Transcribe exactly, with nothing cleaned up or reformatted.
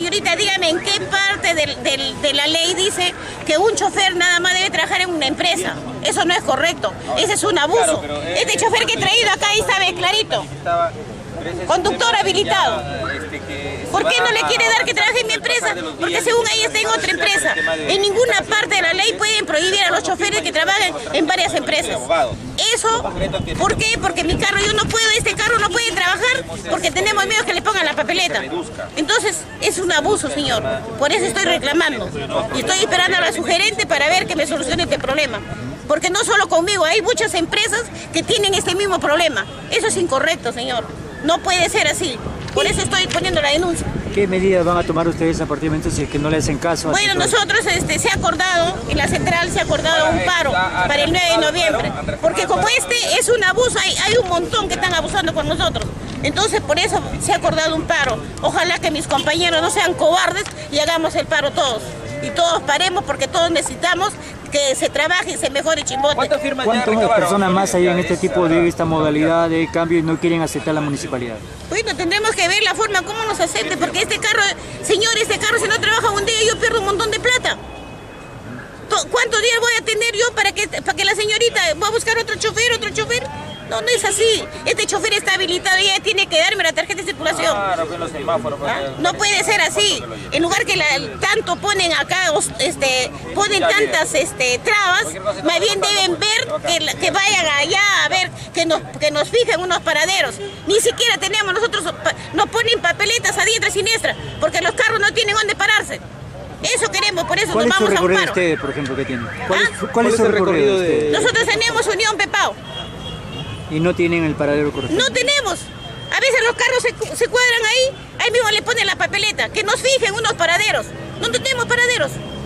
señorita, dígame en qué parte del, del, de la ley dice que un chofer nada más debe trabajar en una empresa. Eso no es correcto, ese es un abuso. Este chofer que he traído acá ahí sabe clarito. Conductor habilitado. ¿Por qué no le quiere dar que trabaje en mi empresa? Porque según ahí está en otra empresa. En ninguna parte de la ley pueden prohibir a los choferes que trabajen en varias empresas. Eso, ¿por qué? Porque mi carro, yo no puedo, este carro no puede trabajar porque tenemos miedo que le pongan la papeleta. Entonces, es un abuso, señor. Por eso estoy reclamando. Y estoy esperando a la sugerente para ver que me solucione este problema. Porque no solo conmigo, hay muchas empresas que tienen este mismo problema. Eso es incorrecto, señor. No puede ser así. Por eso estoy poniendo la denuncia. ¿Qué medidas van a tomar ustedes a partir de momento si es que no le hacen caso? Bueno, nosotros este, se ha acordado, en la central se ha acordado un paro para el nueve de noviembre. Porque como este es un abuso, hay, hay un montón que están abusando con nosotros. Entonces por eso se ha acordado un paro. Ojalá que mis compañeros no sean cobardes y hagamos el paro todos. Y todos paremos porque todos necesitamos que se trabaje y se mejore Chimbote. ¿Cuántas personas más hay en este tipo de esta modalidad de cambio y no quieren aceptar la municipalidad? Bueno, tendremos que ver la forma como nos acepte, porque este carro, señor, este carro si no trabaja un día yo pierdo un montón de plata. ¿Cuántos días voy a tener yo para que, para que la señorita va a buscar otro chofer, otro chofer? No, no es así. Este chofer está habilitado y ella tiene que darme la tarjeta de circulación. Claro, que los semáforos. ¿Ah? No puede ser así. En lugar que la, tanto ponen acá, este, ponen tantas este, trabas, más bien deben ver que, que vayan allá a ver, que nos, que nos fijen unos paraderos. Ni siquiera tenemos nosotros, nos ponen papeletas a diestra y siniestra, porque los carros no tienen dónde pararse. Eso queremos, por eso nos vamos a un paro. ¿Cuál es su recorrido de ustedes, por ejemplo, que tienen? ¿Cuál, ¿Ah? es, ¿Cuál es su recorrido de ustedes? Nosotros tenemos Unión Pepao. ¿Y no tienen el paradero correspondiente? No tenemos. A veces los carros se, se cuadran ahí, ahí mismo le ponen la papeleta, que nos fijen unos paraderos. No tenemos paraderos.